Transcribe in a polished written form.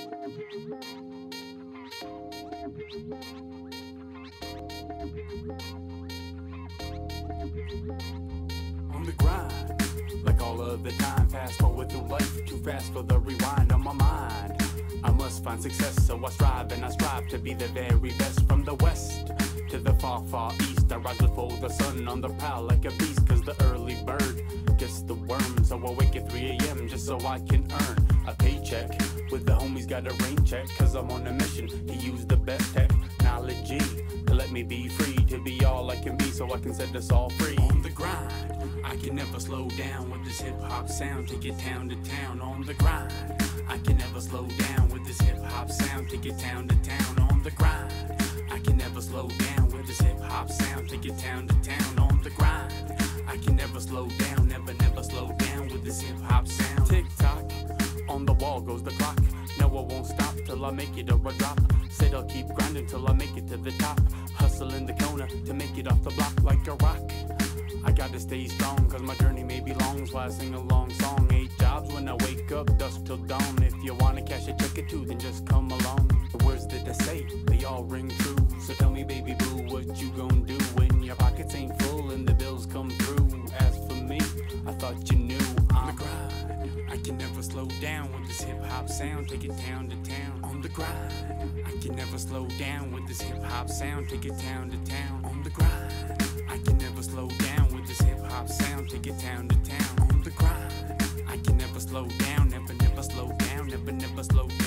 On the grind, like all of the time, fast forward through life, too fast for the rewind on my mind. I must find success, so I strive and I strive to be the very best. From the west to the far, far east, I rise before the sun on the prowl like a beast. Cause the early bird gets the worm, so I wake at 3 AM just so I can earn a paycheck. With the homies got a rain check, cause I'm on a mission to use the best technology to let me be free, to be all I can be so I can set us all free. On the grind, I can never slow down with this hip-hop sound, take it town to town. On the grind, I can never slow down with this hip-hop sound, take it town to town. On the grind, I can never slow down with this hip-hop sound, take it town to town. On the grind, I can never slow down, never, never slow down with this hip-hop sound. Tick-tock, on the wall goes the clock. No, I won't stop till I make it or I drop. Said I'll keep grinding till I make it to the top. Hustle in the corner to make it off the block like a rock. I gotta stay strong, cause my journey may be long, so I sing a long song. 8 jobs when I wake up, dusk till dawn. If you wanna cash a check or two, then just come along. The words that I say, they all ring true. So tell me, baby boo, what you gon' do when your pockets ain't full and the bills come through? As for me, I thought you knew I'm the grind. I can never slow down with this hip-hop sound, take it town to town. On the grind, I can never slow down with this hip-hop sound, take it town to town. On the grind, I can never slow down with this hip-hop sound, take it town to town. On the grind, I can never slow down, never, never slow down, never, never slow down.